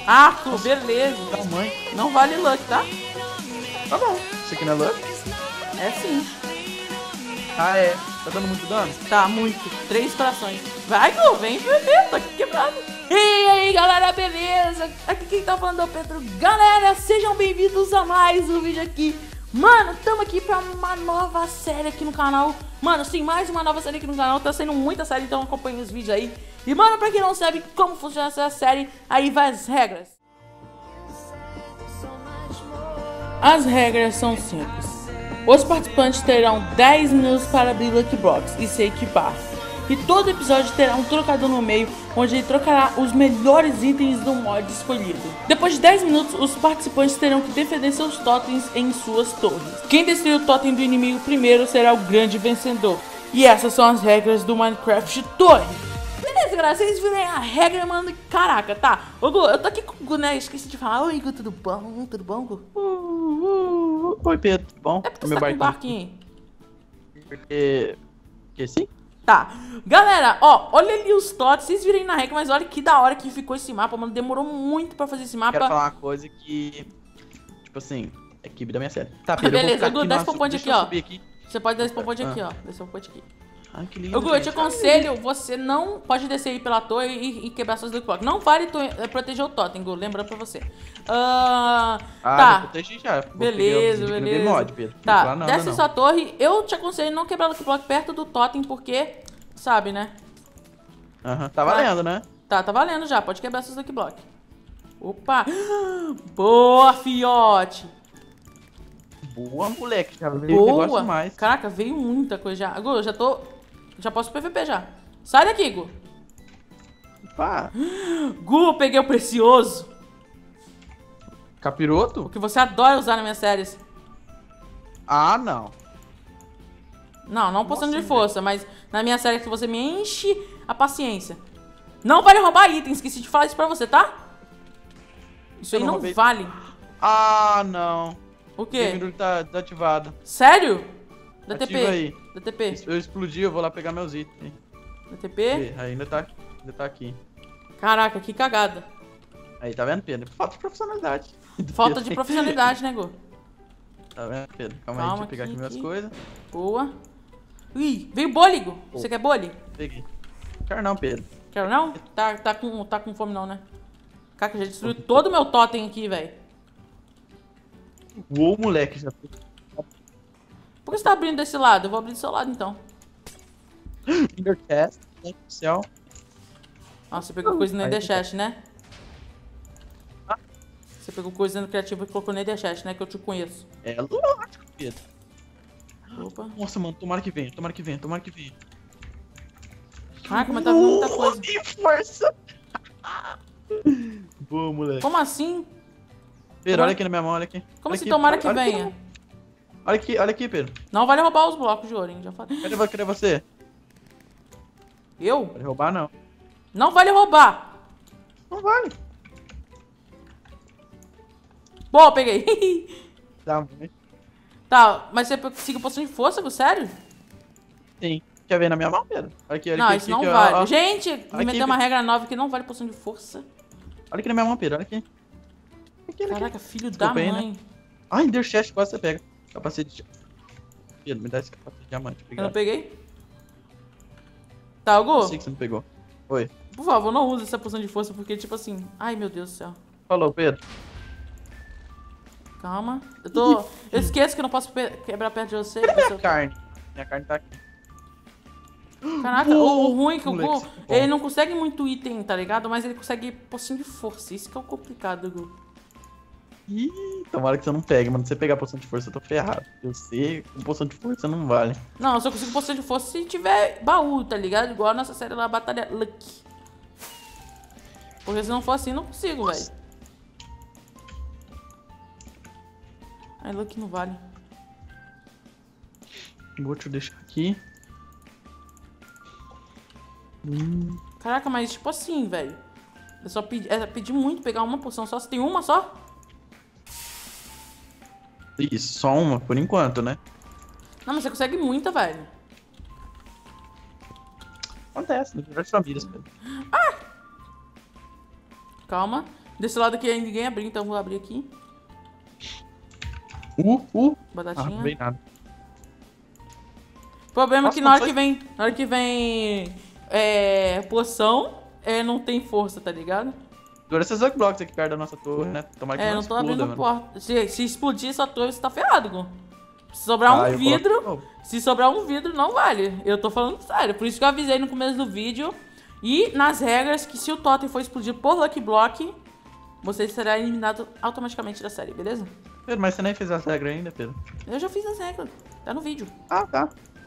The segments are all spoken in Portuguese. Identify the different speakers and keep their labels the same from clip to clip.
Speaker 1: Arco, beleza.
Speaker 2: Tamanho.
Speaker 1: Não vale luck, tá?
Speaker 2: Tá bom. Isso aqui não é luck?
Speaker 1: É sim.
Speaker 2: Ah, é. Tá dando muito dano?
Speaker 1: Tá, muito. 3 corações. Vai, Gu, vem ver, tá aqui quebrado. E aí, galera, beleza? Aqui quem tá falando é o Pedro. Galera, sejam bem-vindos a mais um vídeo aqui. Mano, tamo aqui pra uma nova série aqui no canal. Mano, sim, mais uma nova série aqui no canal. Tá sendo muita série, então acompanha os vídeos aí. E, mano, pra quem não sabe como funciona essa série, aí vai as regras. As regras são simples. Os participantes terão 10 minutos para abrir Lucky Box e se equipar. E todo episódio terá um trocador no meio, onde ele trocará os melhores itens do mod escolhido. Depois de 10 minutos, os participantes terão que defender seus totens em suas torres. Quem destruir o totem do inimigo primeiro será o grande vencedor. E essas são as regras do Minecraft Torre. Beleza, galera, vocês viram a regra, mano. Caraca, tá. Ô, Gu, eu tô aqui com o Gu, né? Esqueci de falar. Oi, Gu, tudo bom? Tudo bom, Gu?
Speaker 2: Oi, Pedro, tudo bom?
Speaker 1: É porque você tá com um barquinho.
Speaker 2: Porque sim?
Speaker 1: Tá, galera, ó, olha ali os totes, vocês viram aí na regra, mas olha que da hora que ficou esse mapa, mano, demorou muito pra fazer esse mapa.
Speaker 2: Quero falar uma coisa que, tipo assim, é equipe da minha série. Tá, Pedro,
Speaker 1: beleza, Gu, dá spawn point aqui, ó.
Speaker 2: Aqui.
Speaker 1: Você pode dar spawn point aqui, ó, dá spawn point aqui.
Speaker 2: Ai, que lindo.
Speaker 1: Ô, Gu, eu te aconselho, você não pode descer aí pela torre e quebrar suas Lucky Blocks. Não vale proteger o totem, Gu, lembrando pra você. Tá,
Speaker 2: protegi já.
Speaker 1: beleza, beleza.
Speaker 2: Mod, Pedro.
Speaker 1: Tá, desce sua torre, eu te aconselho não quebrar Lucky Block perto do totem, porque, sabe, né?
Speaker 2: Aham, tá valendo, né?
Speaker 1: Tá valendo já, pode quebrar seus Lucky Block. Opa! Boa, fiote!
Speaker 2: Boa, moleque, já veio negócio mais.
Speaker 1: Caraca, veio muita coisa já. Gu, já posso PVP já. Sai daqui, Gu.
Speaker 2: Opa.
Speaker 1: Gu, peguei o precioso.
Speaker 2: Capiroto?
Speaker 1: O que você adora usar nas minhas séries.
Speaker 2: Ah, não.
Speaker 1: Não poção de força, mas na minha série que você me enche a paciência. Não vale roubar itens, esqueci de falar isso pra você, tá? Isso aí não vale.
Speaker 2: Ah, não.
Speaker 1: O quê?
Speaker 2: O tá desativado.
Speaker 1: Sério? DTP.
Speaker 2: Ativa aí.
Speaker 1: DTP.
Speaker 2: Eu explodi, eu vou lá pegar meus itens.
Speaker 1: DTP?
Speaker 2: Ainda tá aqui.
Speaker 1: Caraca, que cagada.
Speaker 2: Aí, tá vendo, Pedro? Falta de profissionalidade.
Speaker 1: Falta de profissionalidade, né, Gu?
Speaker 2: Tá vendo, Pedro? Calma aí, deixa eu pegar aqui minhas coisas.
Speaker 1: Boa. Ih, veio bole, Gu. Você quer bole?
Speaker 2: Peguei. Quero não, Pedro.
Speaker 1: Quero não? Tá com fome não, né? Caraca, já destruiu todo o meu totem aqui, velho.
Speaker 2: Uou, moleque, já.
Speaker 1: Por que você tá abrindo desse lado? Eu vou abrir do seu lado, então.
Speaker 2: Ender chest, né, do céu.
Speaker 1: Nossa, você pegou coisa no Ender Chest, né? Você pegou coisa no criativo e colocou no Ender Chest, né? Que eu te conheço.
Speaker 2: É lógico, Pedro.
Speaker 1: Opa.
Speaker 2: Nossa, mano, tomara que venha, tomara que venha.
Speaker 1: Caraca, mas tá vindo muita coisa.
Speaker 2: Que força! Boa, moleque.
Speaker 1: Como assim?
Speaker 2: Pedro, olha aqui na minha mão, olha aqui.
Speaker 1: Como
Speaker 2: olha
Speaker 1: assim
Speaker 2: aqui,
Speaker 1: tomara que
Speaker 2: olha
Speaker 1: venha?
Speaker 2: Olha aqui, Pedro.
Speaker 1: Não vale roubar os blocos de ouro, hein? Já falei.
Speaker 2: Cadê você?
Speaker 1: Eu?
Speaker 2: Não vale roubar, não.
Speaker 1: Não vale roubar.
Speaker 2: Não vale.
Speaker 1: Boa, peguei.
Speaker 2: Tá, muito.
Speaker 1: Tá, mas você conseguiu poção de força, Gu? Sério?
Speaker 2: Sim. Quer ver na minha mão, Pedro? Olha aqui, olha
Speaker 1: Não,
Speaker 2: aqui.
Speaker 1: isso não
Speaker 2: aqui,
Speaker 1: vale.
Speaker 2: ó.
Speaker 1: Gente, me meteu uma
Speaker 2: Pedro.
Speaker 1: regra nova que não vale poção de força.
Speaker 2: Olha aqui na minha mão, Pedro, olha aqui. Olha
Speaker 1: Caraca,
Speaker 2: aqui.
Speaker 1: filho
Speaker 2: Desculpa
Speaker 1: da
Speaker 2: aí,
Speaker 1: mãe.
Speaker 2: né? Ai, Ender chest, quase você pega. Capacete de... Pedro, me dá esse capacete de diamante,
Speaker 1: Eu
Speaker 2: obrigado.
Speaker 1: não peguei? Tá, Gu?
Speaker 2: Eu sei que você não pegou. Oi.
Speaker 1: Por favor, não use essa poção de força, porque, tipo assim... Ai, meu Deus do céu.
Speaker 2: Falou, Pedro.
Speaker 1: Calma. Eu esqueço que eu não posso quebrar perto de você.
Speaker 2: Cadê minha carne? Minha carne tá aqui.
Speaker 1: Caraca, o ruim é que o
Speaker 2: Moleque,
Speaker 1: Gu,
Speaker 2: bom.
Speaker 1: ele não consegue muito item, tá ligado? Mas ele consegue poção de força. Isso que é o complicado, Gu.
Speaker 2: Ih, tomara que você não pegue, mano. Se você pegar poção de força, eu tô ferrado. Eu sei, com poção de força não vale.
Speaker 1: Não, eu só consigo poção de força se tiver baú, tá ligado? Igual a nossa série lá, Batalha Lucky. Porque se não for assim, não consigo, velho. Ai, Lucky não vale.
Speaker 2: Vou te deixar aqui.
Speaker 1: Caraca, mas tipo assim, velho. Eu só pedi muito pegar uma poção só. Você tem uma só?
Speaker 2: Isso, só uma, por enquanto, né?
Speaker 1: Não, mas você consegue muita, velho.
Speaker 2: Acontece, nas melhores famílias, Pedro.
Speaker 1: Calma. Desse lado aqui ainda ninguém abriu, então vou abrir aqui. Batatinha.
Speaker 2: Não veio nada.
Speaker 1: O problema é
Speaker 2: Nossa,
Speaker 1: que
Speaker 2: não
Speaker 1: na
Speaker 2: foi-
Speaker 1: hora que vem poção, não tem força, tá ligado?
Speaker 2: Agora esses Lucky Blocks aqui perto da nossa torre, né? Tomara que
Speaker 1: Não tô
Speaker 2: exploda,
Speaker 1: abrindo
Speaker 2: mano.
Speaker 1: porta. Se explodir essa torre, você tá ferrado, Gu. Se sobrar um
Speaker 2: eu coloco de
Speaker 1: vidro,
Speaker 2: novo.
Speaker 1: se sobrar um vidro, não vale. Eu tô falando sério. Por isso que eu avisei no começo do vídeo. E nas regras que se o totem for explodir por Lucky Block, você será eliminado automaticamente da série, beleza?
Speaker 2: Pedro, mas você nem fez as regras ainda, Pedro.
Speaker 1: Eu já fiz as regras. Tá no vídeo.
Speaker 2: Ah, tá.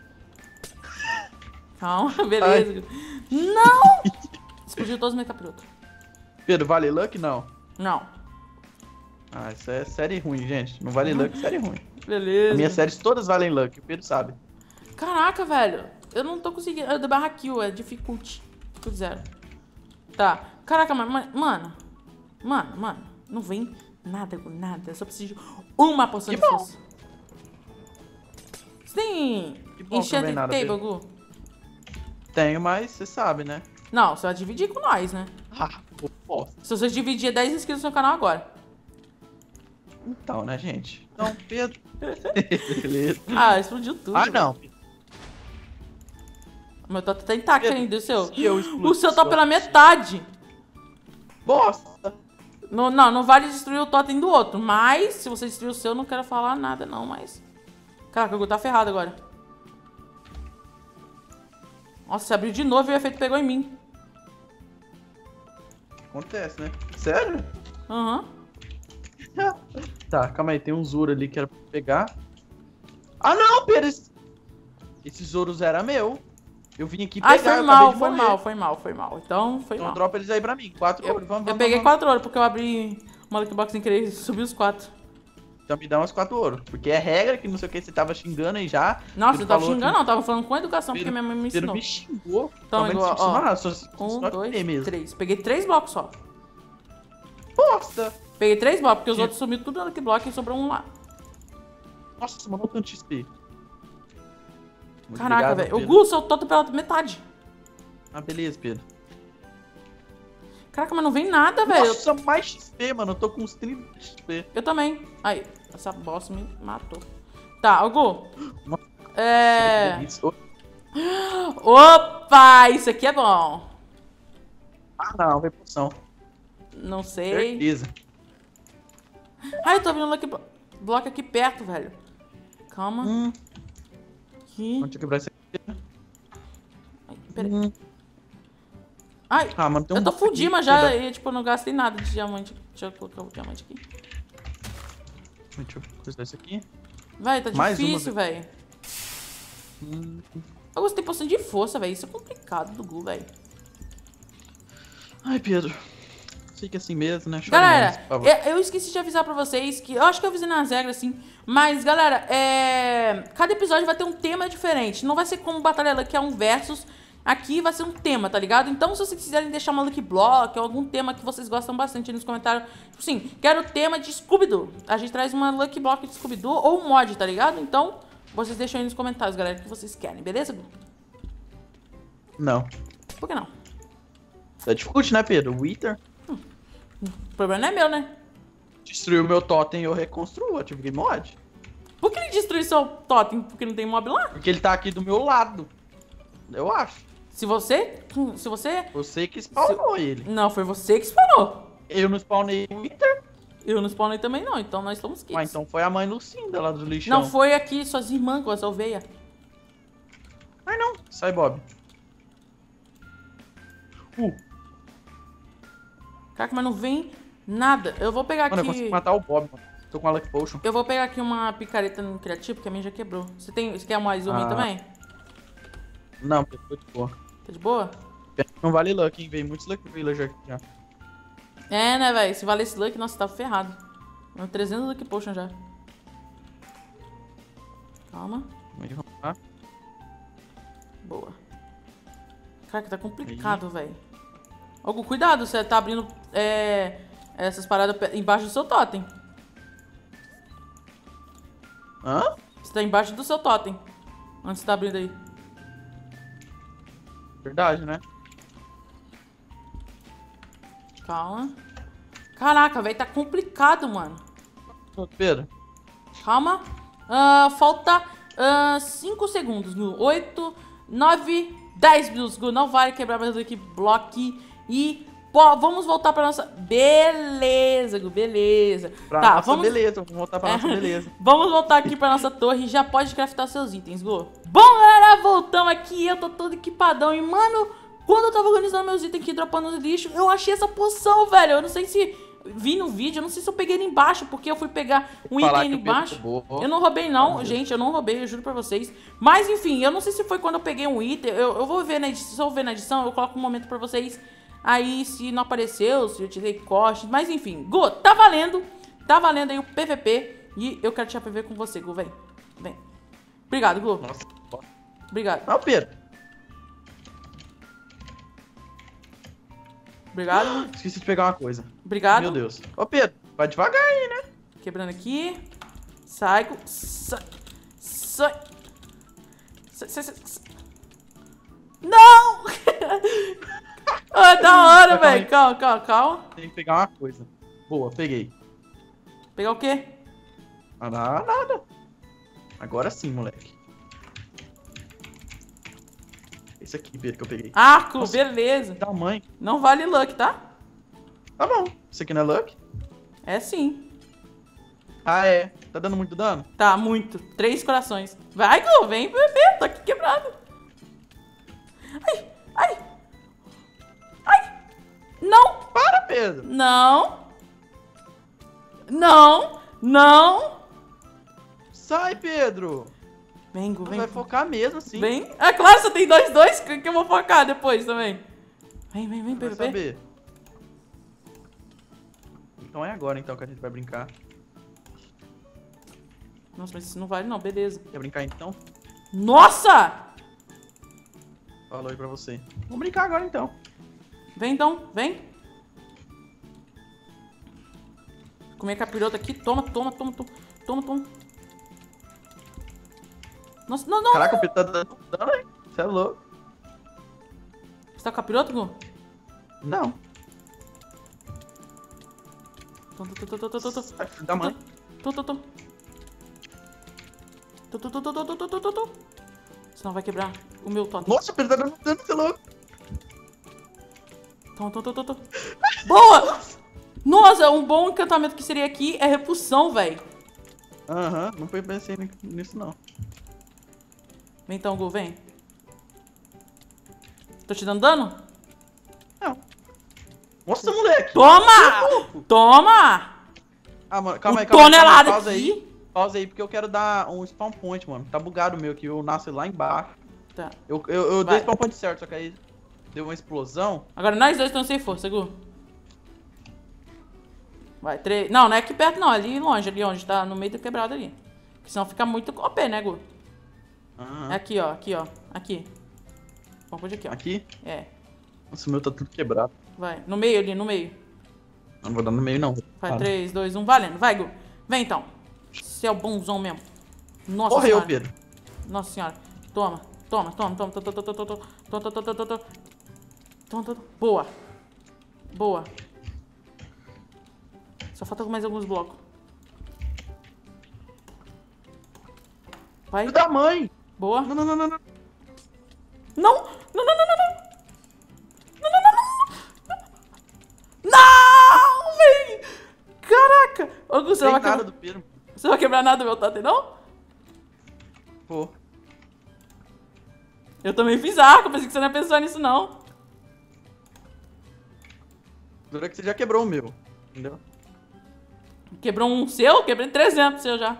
Speaker 1: Calma, beleza. Não! Explodiu todos os meus capirotos.
Speaker 2: Pedro, vale Lucky? Não.
Speaker 1: Não.
Speaker 2: Ah, isso é série ruim, gente. Não vale Lucky, série ruim.
Speaker 1: Beleza.
Speaker 2: As minhas séries todas valem Lucky, o Pedro sabe.
Speaker 1: Caraca, velho. Eu não tô conseguindo. É do barra kill, é difficulty. Dificuldade 0. Tá. Caraca, mano. Não vem nada com nada. Eu só preciso de uma poção de
Speaker 2: bom.
Speaker 1: força. Você tem
Speaker 2: Que bom que não vem
Speaker 1: Enchanted
Speaker 2: nada,
Speaker 1: Table,
Speaker 2: Pedro.
Speaker 1: Gu?
Speaker 2: Tenho, mas você sabe, né?
Speaker 1: Não, você vai dividir com nós, né?
Speaker 2: Ah, pô.
Speaker 1: Se você dividir 10 inscritos no canal agora.
Speaker 2: Então, né, gente? Então, Pedro. Beleza.
Speaker 1: Ah, explodiu tudo.
Speaker 2: Ah, não.
Speaker 1: O meu top tá intacto
Speaker 2: Pedro,
Speaker 1: ainda, o seu.
Speaker 2: se eu explodir
Speaker 1: O seu tá
Speaker 2: só-
Speaker 1: pela metade.
Speaker 2: Bosta.
Speaker 1: Não vale destruir o totem do outro. Mas, se você destruir o seu, eu não quero falar nada, não, mas... Caraca, o Gu tá ferrado agora. Nossa, você abriu de novo e o efeito pegou em mim.
Speaker 2: Acontece, né? Sério?
Speaker 1: Aham.
Speaker 2: Tá, calma aí. Tem um Zoro ali que era pra pegar. Ah, não, Pedro. Esse Zoro era meu. Eu vim aqui pegar,
Speaker 1: Ai, foi
Speaker 2: eu
Speaker 1: mal,
Speaker 2: acabei de
Speaker 1: foi
Speaker 2: morrer.
Speaker 1: mal, foi mal, foi mal. Então, foi
Speaker 2: Então
Speaker 1: mal.
Speaker 2: dropa eles aí pra mim. 4 ouro. Vamos.
Speaker 1: Eu peguei 4 ouro porque eu abri uma Lucky Box sem querer e subi os 4.
Speaker 2: Então me dá umas 4 ouro. Porque é regra que não sei o que você tava xingando aí já.
Speaker 1: Nossa,
Speaker 2: Ele
Speaker 1: eu tava
Speaker 2: falou
Speaker 1: xingando,
Speaker 2: que-
Speaker 1: não. Eu tava falando com educação porque
Speaker 2: Pedro-
Speaker 1: minha mãe me
Speaker 2: Pedro
Speaker 1: ensinou.
Speaker 2: me xingou.
Speaker 1: Então,
Speaker 2: Realmente
Speaker 1: igual,
Speaker 2: você
Speaker 1: ó.
Speaker 2: ensinou, só
Speaker 1: 1,
Speaker 2: só
Speaker 1: 2,
Speaker 2: que mesmo.
Speaker 1: 3. Peguei 3 blocos só.
Speaker 2: Bosta.
Speaker 1: Peguei 3 blocos, porque os
Speaker 2: Sim.
Speaker 1: outros sumiram tudo no Lucky Block e sobrou um lá.
Speaker 2: Nossa, mandou tanto XP. Muito
Speaker 1: Caraca,
Speaker 2: obrigado,
Speaker 1: velho. O
Speaker 2: Pedro.
Speaker 1: Gu soltou pela metade.
Speaker 2: Ah, beleza, Pedro.
Speaker 1: Caraca, mas não vem nada, velho.
Speaker 2: Nossa, mais XP, mano. Eu tô com uns 30 XP.
Speaker 1: Eu também. Aí, essa bosta me matou. Tá, o Gu.
Speaker 2: Nossa,
Speaker 1: É...
Speaker 2: Oh,
Speaker 1: Opa, isso aqui é bom.
Speaker 2: Ah, não, foi poção.
Speaker 1: Não sei.
Speaker 2: Certeza.
Speaker 1: Ai, eu tô abrindo um Lucky Block aqui perto, velho. Calma. Aqui.
Speaker 2: Deixa eu quebrar isso aqui.
Speaker 1: Ai, peraí. Ai,
Speaker 2: Ah, mano, tem um
Speaker 1: eu tô
Speaker 2: box aqui,
Speaker 1: fudindo, mas já,
Speaker 2: cuidado.
Speaker 1: e, tipo, eu não gastei nada de diamante. Deixa eu colocar o diamante aqui.
Speaker 2: Deixa eu coisar isso aqui.
Speaker 1: Vai, tá
Speaker 2: Mais uma
Speaker 1: difícil, velho. Eu gostei de poção de força, velho. Isso é complicado do Gu, velho.
Speaker 2: Ai, Pedro. Sei que é assim mesmo, né? Chore
Speaker 1: Galera,
Speaker 2: menos, por favor.
Speaker 1: eu esqueci de avisar pra vocês que... Eu acho que eu avisei nas regras, sim. Mas, galera, cada episódio vai ter um tema diferente. Não vai ser como Batalha Lucky, que é um versus. Aqui vai ser um tema, tá ligado? Então, se vocês quiserem deixar uma Lucky Block ou algum tema que vocês gostam bastante aí nos comentários. Tipo assim, quero o tema de Scooby-Doo. A gente traz uma Lucky Block de Scooby-Doo ou um mod, tá ligado? Então, vocês deixam aí nos comentários, galera, o que vocês querem, beleza, Gu?
Speaker 2: Não.
Speaker 1: Por que não?
Speaker 2: É difícil, né, Pedro? O Wither
Speaker 1: O problema não é meu, né?
Speaker 2: destruiu meu totem e eu reconstruo. Eu tive que mod.
Speaker 1: Por que ele destruiu seu totem? Porque não tem mob lá?
Speaker 2: Porque ele tá aqui do meu lado. Eu acho.
Speaker 1: Se você...
Speaker 2: Você que spawnou ele.
Speaker 1: Não, foi você que spawnou.
Speaker 2: Eu não spawnei o Wither.
Speaker 1: Eu não spawnei também não, então nós estamos kits.
Speaker 2: Ah, então foi a mãe Lucinda lá do lixão.
Speaker 1: Não, foi aqui suas irmãs com as ovelhas.
Speaker 2: Ai, não. Sai, Bob.
Speaker 1: Caraca, mas não vem nada. Eu vou pegar
Speaker 2: Mano, eu
Speaker 1: aqui...
Speaker 2: consigo matar o Bob, mano. Tô com a Lucky Potion.
Speaker 1: Eu vou pegar aqui uma picareta no criativo, porque a minha já quebrou. Você quer mais uma aí também?
Speaker 2: Não, Pedro, tô de boa.
Speaker 1: Tá de boa?
Speaker 2: Não vale Lucky, hein? Vem muitos Lucky Villager aqui já.
Speaker 1: É, né, velho? Se valer esse luck, nossa, tá ferrado. 300 luck potion já. Calma.
Speaker 2: Vamos lá.
Speaker 1: Boa. Caraca, tá complicado, velho. Algo, cuidado, você tá abrindo essas paradas embaixo do seu totem.
Speaker 2: Hã?
Speaker 1: Você tá embaixo do seu totem. Onde você tá abrindo aí?
Speaker 2: Verdade, né?
Speaker 1: Calma. Caraca, velho, tá complicado, mano.
Speaker 2: Ô, Pedro.
Speaker 1: Calma. Falta 5 segundos, Gu. 8, 9, 10 minutos, Gu. Não vale quebrar mais aqui, bloque. E vamos voltar pra nossa... Beleza, Gu, beleza.
Speaker 2: Tá, nossa beleza, vamos voltar pra nossa beleza.
Speaker 1: Vamos voltar aqui pra nossa torre e já pode craftar seus itens, Gu. Bom, galera, voltamos aqui. Eu tô todo equipadão e, mano, quando eu tava organizando meus itens aqui, dropando no lixo, eu achei essa poção, velho. Eu não sei se... Vi no vídeo, eu não sei se eu peguei ele embaixo, porque eu fui pegar um item ali embaixo. Eu não roubei não, gente, eu não roubei, eu juro pra vocês. Mas enfim, eu não sei se foi quando eu peguei um item, eu vou ver na edição, se eu ver na edição, eu coloco um momento pra vocês. Aí se não apareceu, se eu tirei corte, mas enfim. Gu, tá valendo aí o PVP e eu quero tirar PVP com você, Gu, vem. Obrigado, Gu.
Speaker 2: Nossa.
Speaker 1: Obrigado.
Speaker 2: Não, Pedro.
Speaker 1: Obrigado.
Speaker 2: Esqueci de pegar uma coisa.
Speaker 1: Obrigado.
Speaker 2: Meu Deus. Ô, Pedro, vai devagar aí, né?
Speaker 1: Quebrando aqui. Sai. Não! Ah, da hora, velho. Calma.
Speaker 2: Tem que pegar uma coisa. Boa, peguei.
Speaker 1: Pegar o quê?
Speaker 2: Nada. Agora sim, moleque. Esse aqui, Pedro, que eu peguei.
Speaker 1: Arco,
Speaker 2: Nossa,
Speaker 1: beleza.
Speaker 2: Tamanho.
Speaker 1: Não vale luck, tá?
Speaker 2: Tá bom. Isso aqui não é luck?
Speaker 1: É sim.
Speaker 2: Ah, é. Tá dando muito dano?
Speaker 1: Tá, muito. 3 corações. Vai, Gu, vem beber. Tô aqui quebrado. Ai. Não.
Speaker 2: Para, Pedro.
Speaker 1: Não.
Speaker 2: Sai, Pedro.
Speaker 1: Vem, Gu,
Speaker 2: Você
Speaker 1: vem.
Speaker 2: vai focar mesmo, assim.
Speaker 1: Vem. Ah, claro, você tem 2 que eu vou focar depois também. Vem,
Speaker 2: Vai
Speaker 1: PVP.
Speaker 2: saber. Então é agora, então, que a gente vai brincar.
Speaker 1: Nossa, mas isso não vale não, beleza.
Speaker 2: Quer brincar, então?
Speaker 1: Nossa!
Speaker 2: Falou aí pra você. Vamos brincar agora, então.
Speaker 1: Vem então, vem. Comer capirota aqui, toma. Nossa, não.
Speaker 2: Caraca, o Pedro tá dando dano aí. Você é louco.
Speaker 1: Você tá com capiroto, Gu?
Speaker 2: Não.
Speaker 1: Tô.
Speaker 2: Sai, filho da mãe.
Speaker 1: Tô. Senão vai quebrar o meu totem.
Speaker 2: Nossa, o Pedro tá dando dano, você é louco.
Speaker 1: Tô. Boa! Nossa, um bom encantamento que seria aqui é repulsão, velho.
Speaker 2: Aham, não pensei nisso, não.
Speaker 1: Vem então, Gu, vem. Tô te dando dano?
Speaker 2: Não. Nossa, moleque.
Speaker 1: Toma!
Speaker 2: Ah, mano, calma aí,
Speaker 1: Tonelada
Speaker 2: pausa
Speaker 1: aqui.
Speaker 2: aí. Pausa aí, porque eu quero dar um spawn point, mano. Tá bugado o meu aqui, eu nasci lá embaixo.
Speaker 1: Tá.
Speaker 2: Eu
Speaker 1: Vai.
Speaker 2: dei spawn point certo, só que aí deu uma explosão.
Speaker 1: Agora nós dois estamos sem força, Gu. Vai, 3. Não é aqui perto não, ali longe, ali onde tá no meio da quebrada ali. Porque senão fica muito OP, né, Gu?
Speaker 2: Aham.
Speaker 1: É aqui, ó, aqui. Vamos por aqui, ó.
Speaker 2: Aqui?
Speaker 1: É,
Speaker 2: Nossa, o meu tá tudo quebrado.
Speaker 1: vai. No meio ali, no meio.
Speaker 2: Eu não vou dar no meio, não.
Speaker 1: Vai,
Speaker 2: Para.
Speaker 1: 3, 2, 1, valendo. Vai, Gu. Vem então. Você é o bonzão mesmo. Nossa
Speaker 2: Correu,
Speaker 1: senhora.
Speaker 2: Pedro.
Speaker 1: Nossa senhora. Toma. Boa. Só falta mais alguns blocos. Vai.
Speaker 2: Filho da mãe.
Speaker 1: Boa.
Speaker 2: Não.
Speaker 1: Não, véi. Caraca. Ô, Gu, você
Speaker 2: Não
Speaker 1: não vai
Speaker 2: tem nada
Speaker 1: quebrar...
Speaker 2: do Pedro.
Speaker 1: Você vai quebrar nada do meu totem, não?
Speaker 2: Pô.
Speaker 1: Eu também fiz arco, pensei que você não ia pensar nisso, não.
Speaker 2: Dura que você já quebrou o meu. Entendeu?
Speaker 1: Quebrou um seu? Quebrei 300 seu já.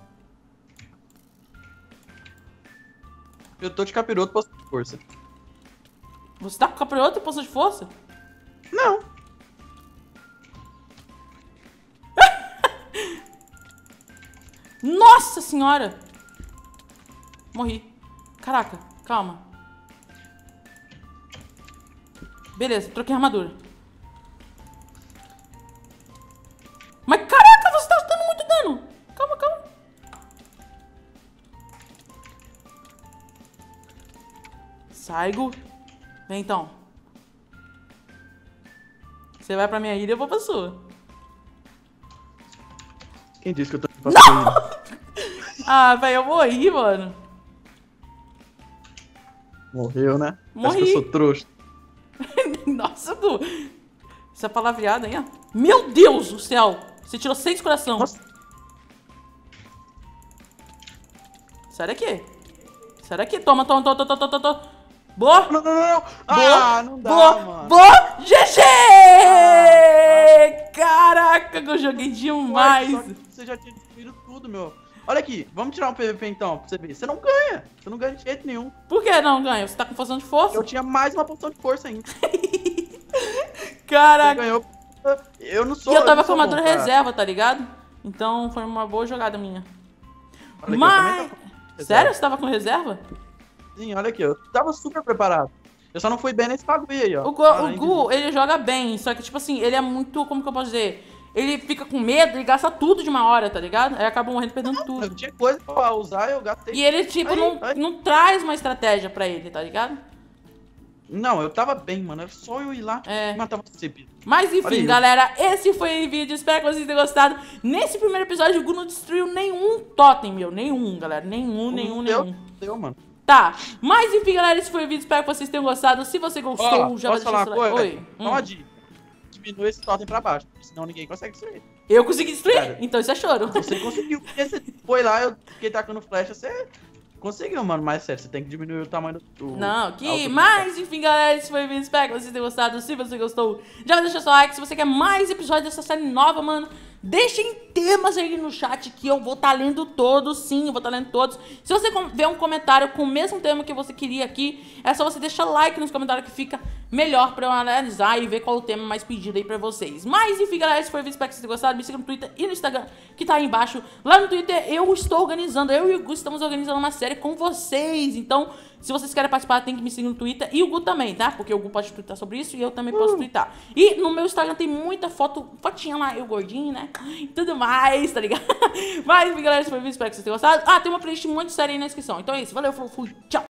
Speaker 2: Eu tô de capiroto pra força.
Speaker 1: Você tá com capiroto e poção de força?
Speaker 2: Não.
Speaker 1: Nossa senhora! Morri. Caraca, calma. Beleza, troquei a armadura. Mas caraca, você tá dando muito dano. Calma. Saigo. Vem então. Você vai pra minha ilha, eu vou pra sua.
Speaker 2: Quem disse que eu tô indo pra sair?
Speaker 1: Ah, velho, eu morri, mano.
Speaker 2: Morreu, né?
Speaker 1: Morri.
Speaker 2: Acho que eu sou trouxa.
Speaker 1: Nossa, Du. Essa palavreada, hein? Ó. Meu Deus do céu. Você tirou 6 coração.
Speaker 2: Nossa.
Speaker 1: Sai daqui. Sai daqui. Toma, toma, toma, toma, toma, toma. Boa.
Speaker 2: Não, não, não.
Speaker 1: Boa.
Speaker 2: Não dá,
Speaker 1: Boa.
Speaker 2: mano.
Speaker 1: Boa. GG! Caraca, que eu joguei demais.
Speaker 2: Só que você já tinha destruído tudo, meu. Olha aqui, vamos tirar um PVP então, pra você ver. Você não ganha. Você não ganha de jeito nenhum.
Speaker 1: Por que não ganha? Você tá com poção de força?
Speaker 2: Eu tinha mais uma poção de força ainda.
Speaker 1: Caraca.
Speaker 2: Você ganhou. Eu não sou.
Speaker 1: E eu tava
Speaker 2: não
Speaker 1: com
Speaker 2: sou
Speaker 1: armadura
Speaker 2: bom, cara.
Speaker 1: reserva, tá ligado? Então foi uma boa jogada minha.
Speaker 2: Olha aqui, eu
Speaker 1: Mas...
Speaker 2: também tava com reserva.
Speaker 1: Sério? Você tava com reserva?
Speaker 2: Sim, olha aqui, eu tava super preparado. Eu só não fui bem nesse bagulho aí, ó.
Speaker 1: O Gu, ele joga bem, só que, tipo assim, ele é muito, como que eu posso dizer? Ele fica com medo e gasta tudo de uma hora, tá ligado? Aí acaba morrendo perdendo
Speaker 2: Eu
Speaker 1: tudo.
Speaker 2: tinha coisa pra usar, eu gastei.
Speaker 1: E ele, tipo,
Speaker 2: Aí.
Speaker 1: não traz uma estratégia pra ele, tá ligado?
Speaker 2: Não, eu tava bem, mano. Era só eu ir lá e matar você, Pedro.
Speaker 1: Mas
Speaker 2: Olha
Speaker 1: enfim,
Speaker 2: aí.
Speaker 1: galera, esse foi o vídeo. Espero que vocês tenham gostado. Nesse primeiro episódio, o Gu não destruiu nenhum totem, meu. Nenhum, galera. Nenhum.
Speaker 2: Deu, mano.
Speaker 1: Tá, mas enfim, galera, esse foi o vídeo. Espero que vocês tenham gostado. Se você gostou,
Speaker 2: Ó,
Speaker 1: já vai
Speaker 2: posso falar
Speaker 1: deixar
Speaker 2: uma
Speaker 1: o
Speaker 2: coisa?
Speaker 1: like. Oi.
Speaker 2: Só uma dica. Diminui esse totem pra baixo, senão ninguém consegue destruir.
Speaker 1: Eu consegui destruir?
Speaker 2: Cara,
Speaker 1: então isso é choro.
Speaker 2: Você conseguiu, porque você foi lá, eu fiquei tacando flecha, você conseguiu, mano. Mas sério, você tem que diminuir o tamanho do...
Speaker 1: Não,
Speaker 2: alto
Speaker 1: que...
Speaker 2: do-
Speaker 1: Mas, enfim, galera, esse foi o vídeo. Espero que vocês tenham gostado. Se você gostou, já deixa seu like. Se você quer mais episódios dessa série nova, mano, deixem temas aí no chat que eu vou estar lendo todos. Sim, eu vou estar lendo todos. Se você ver um comentário com o mesmo tema que você queria aqui, é só você deixar like nos comentários que fica melhor pra eu analisar e ver qual o tema mais pedido aí pra vocês. Mas, enfim, galera, esse foi o vídeo. Espero que vocês tenham gostado. Me siga no Twitter e no Instagram, que tá aí embaixo. Lá no Twitter, eu estou organizando, eu e o Gu estamos organizando uma série com vocês. Então, se vocês querem participar, tem que me seguir no Twitter. E o Gu também, tá? Porque o Gu pode twittar sobre isso e eu também posso twittar. E no meu Instagram tem muita fotinha lá, eu gordinho, né? E tudo mais, tá ligado? Mas, enfim, galera, esse foi o vídeo. Espero que vocês tenham gostado. Ah, tem uma playlist muito séria aí na descrição. Então é isso. Valeu, fui, tchau.